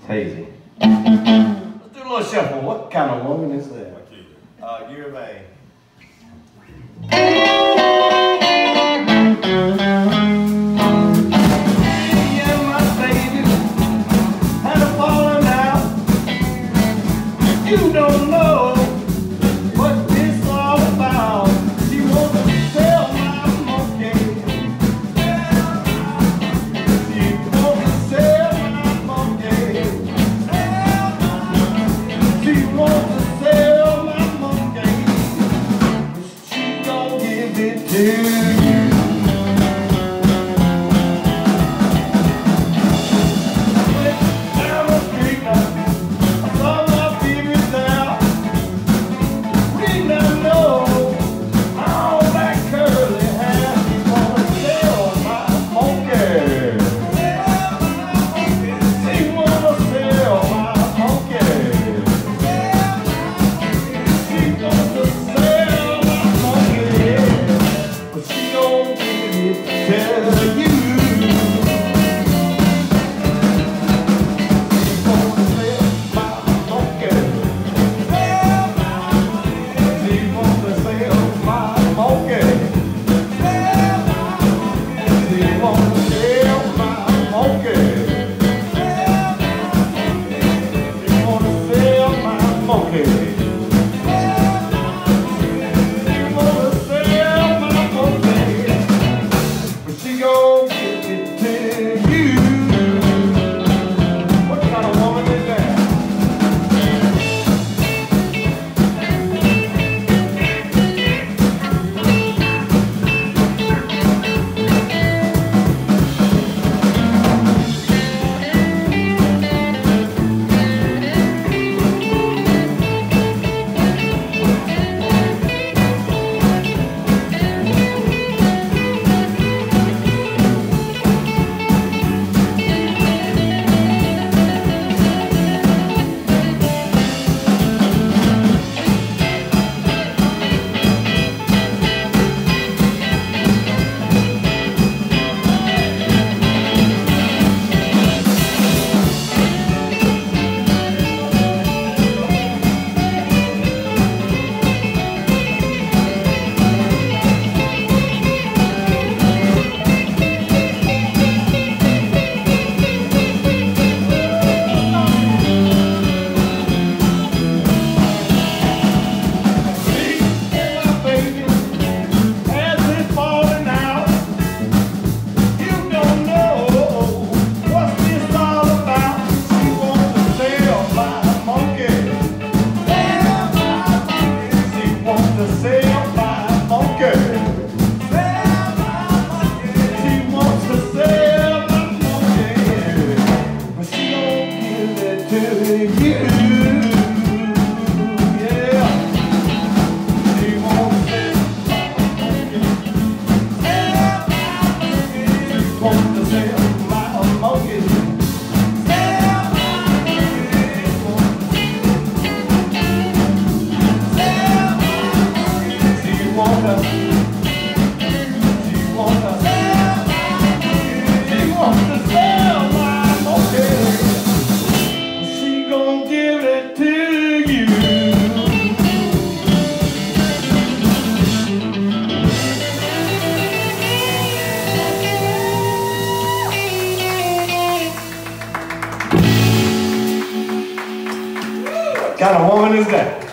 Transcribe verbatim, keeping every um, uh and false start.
Hazy. Let's do a little shuffle. What kind of woman is that? Uh, you're a man. You don't know what this all about. She wants to sell my monkey. She wants to sell my monkey. She wants to sell my monkey. She gon' give it to you. Down the street now. What kind of woman is that?